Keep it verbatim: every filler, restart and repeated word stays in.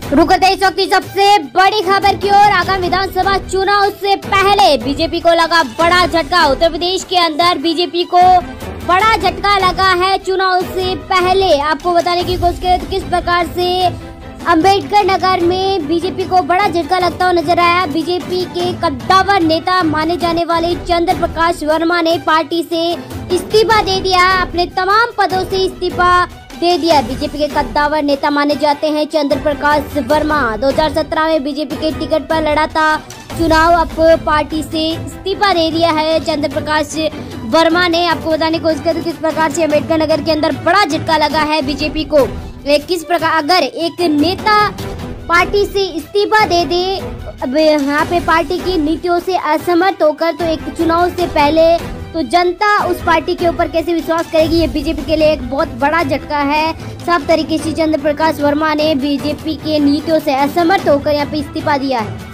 रुकते इस वक्त की सबसे बड़ी खबर की ओर। आगामी विधानसभा चुनाव से पहले बीजेपी को लगा बड़ा झटका। उत्तर प्रदेश के अंदर बीजेपी को बड़ा झटका लगा है चुनाव से पहले। आपको बताने की कोशिश करें तो किस प्रकार से अंबेडकर नगर में बीजेपी को बड़ा झटका लगता हुआ नजर आया। बीजेपी के कद्दावर नेता माने जाने वाले चंद्र प्रकाश वर्मा ने पार्टी से इस्तीफा दे दिया। अपने तमाम पदों से इस्तीफा दे दिया। बीजेपी के कद्दावर नेता माने जाते हैं चंद्र प्रकाश वर्मा। दो हज़ार सत्रह में बीजेपी के टिकट पर लड़ा था चुनाव, अब पार्टी से इस्तीफा दे दिया है चंद्र प्रकाश वर्मा ने। आपको बताने की कोशिश करें किस प्रकार से अम्बेडकर नगर के अंदर बड़ा झटका लगा है बीजेपी को। किस प्रकार अगर एक नेता पार्टी से इस्तीफा दे दे, अब यहाँ पे पार्टी की नीतियों से असमर्थ होकर, तो एक चुनाव से पहले तो जनता उस पार्टी के ऊपर कैसे विश्वास करेगी। ये बीजेपी के लिए एक बहुत बड़ा झटका है। साफ तरीके से चंद्र प्रकाश वर्मा ने बीजेपी के नीतियों से असमर्थ होकर यहाँ पे इस्तीफा दिया है।